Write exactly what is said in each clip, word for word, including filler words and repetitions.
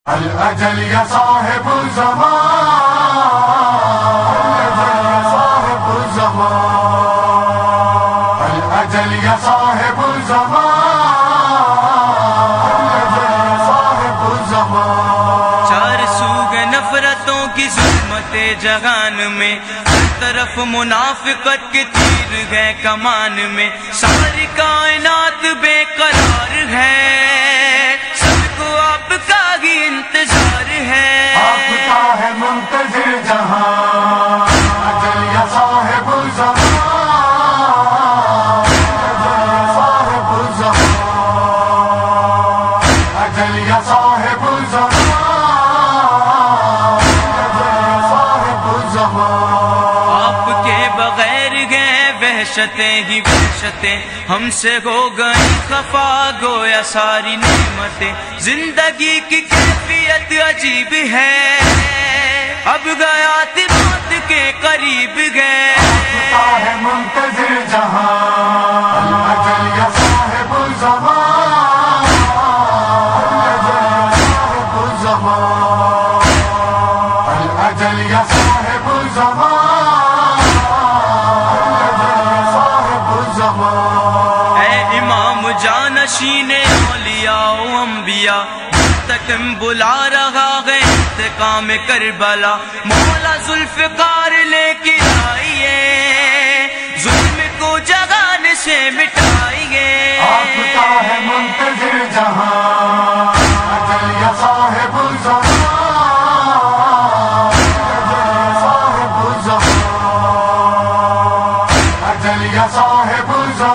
الأجل يا صاحب الزمان، الأجل يا صاحب الزمان، الأجل يا صاحب الزمان، الأجل يا صاحب الزمان۔ چار سوگ نفرتوں کی ظلمت جہان میں، ہر طرف منافقت کے تیر گئے کمان میں، ساری کائنات بے قرار ہے، سب کو آپ کا ہی انتظار ہے، آپ کا ہے منتظر جہاں، اجل یا صاحب الزمان، اجل یا صاحب الزمان، اجل یا صاحب الزمان، اجل یا صاحب الزمان۔ آپ کے بغیر گئے وحشتیں ہی وحشتیں، ہم سے ہو گئی خفا گویا ساری نعمتیں، زندگی کی کیفیت عجیب ہے، اب گیا موت کے قریب گئے، آپ کا ہے منتظر جہاں، اجل یا صاحب الزمان، اجل یا صاحب الزمان، اجل یا صاحب الزمان، اجل یا صاحب الزمان۔ اے امام جانشین اولیاء و انبیاء، منتقم بلا رہا ہے انتقام کربلا، مولا ذوالفقار لے کے آئیے، ظلم کو جگان سے مٹائیے، آپ کا ہے منتظر جہاں، اجل یا صاحب الزمان، اجل یا صاحب الزمان، اجل یا صاحب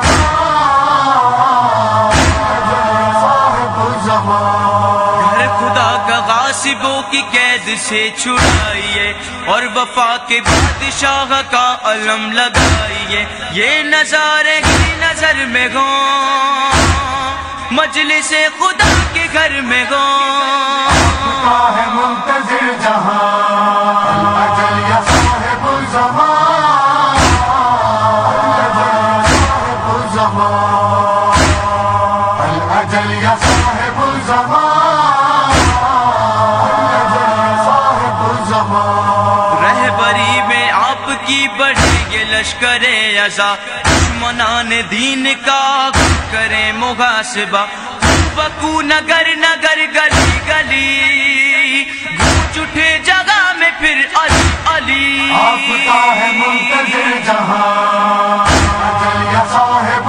الزمان، اجل یا صاحب الزمان۔ گھر خدا کا غاصبوں کی قید سے چھڑائیے، اور وفا کے بادشاہ کا علم لگائیے، یہ نظارے کی نظر میں ہوں، مجلس خدا کے گھر میں ہوں، آپ کا ہے منتظر جہاں، اجل یا صاحب الزمان، اجل یا صاحب الزمان، اجل یا صاحب الزمان، اجل یا صاحب الزمان۔ رہبری میں آپ کی بڑھے گے لشکر عزا، دشمنان دین کا کرے محاسبہ، بکو نگر نگر گلی گلی، گونج اٹھے جگہ میں پھر علی علی، آپ کا ہے منتظر جہاں، اجل یا صاحب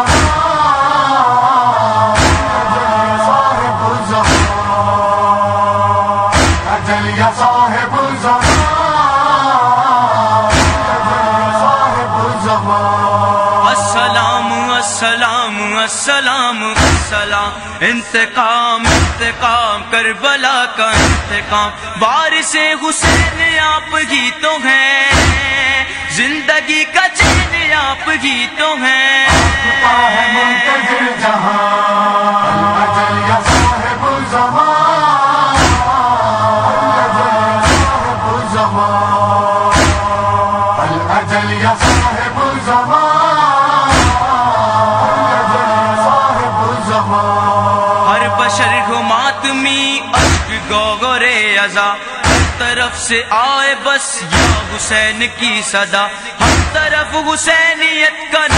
الزمان، اجل یا صاحب الزمان، اجل یا صاحب الزمان، اجل یا صاحب الزمان۔ السلام السلام السلام السلام، انتقام انتقام کربلا کا انتقام، وارث حسین آپ ہی تو ہیں، زندگی کا چین آپ ہی تو ہیں، آپ کا ہے منتظر جہاں، اجل یا صاحب الزمان، اجل یا صاحب الزمان، اجل یا صاحب الزمان، اجل یا صاحب الزمان۔ ہر بشر کو ماتمی اشک گوگر عزا، ہر طرف سے آئے بس یا حسین کی صدا، ہر طرف حسینیت کا